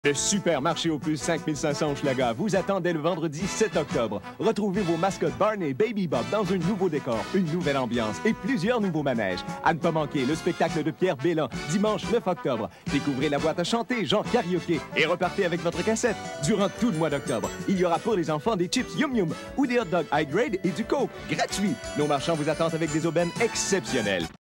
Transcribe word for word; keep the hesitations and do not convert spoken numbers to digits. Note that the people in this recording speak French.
Le supermarché Opus cinq mille cinq cents Hochelaga vous attend dès le vendredi sept octobre. Retrouvez vos mascottes Barney et Baby Bob dans un nouveau décor, une nouvelle ambiance et plusieurs nouveaux manèges. À ne pas manquer le spectacle de Pierre Bélan, dimanche neuf octobre. Découvrez la boîte à chanter Jean Karaoké et repartez avec votre cassette. Durant tout le mois d'octobre, il y aura pour les enfants des chips Yum Yum ou des hot dogs high grade et du Coke gratuit. Nos marchands vous attendent avec des aubaines exceptionnelles.